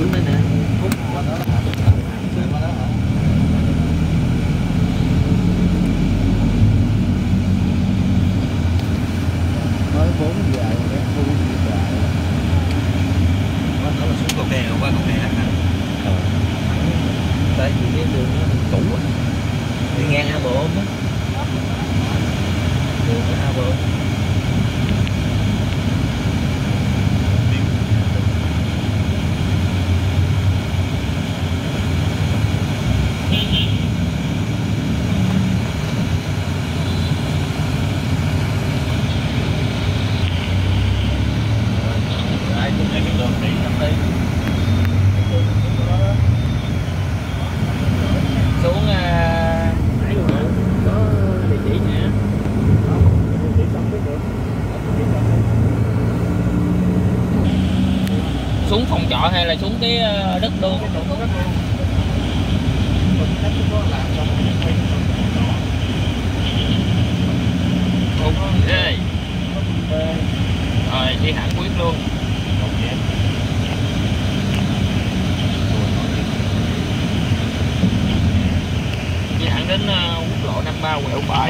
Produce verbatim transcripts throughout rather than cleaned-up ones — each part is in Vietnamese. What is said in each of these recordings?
bên đây nè. Phút qua đó hả? Qua đó hả? Mới bốn giờ cái khu giờ. Nó là xuống cầu kè qua cầu kè hả? Ờ. Tại vì cái đường nó cũ á. Đi ngang A Bộ á. Đường A Bộ. Xuống à, có địa chỉ nè. Xuống phòng trọ hay là xuống cái đất luôn? Ok. Rồi đi hẳn quyết luôn. Đi hẳn đến uh, quốc lộ năm ba quẹo phải.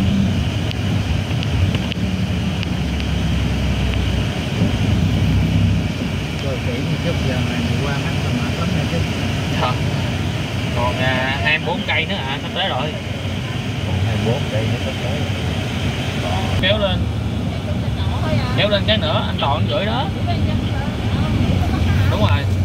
Rồi kỹ một chút giờ này mình qua mắt là mệt lắm nha chứ. Dạ. Còn à, hai mươi bốn cây nữa à, sắp tới rồi. Còn hai mươi bốn cây nữa sắp tới. Kéo lên. Kéo lên cái nữa, anh Toàn gửi đó. Đúng rồi.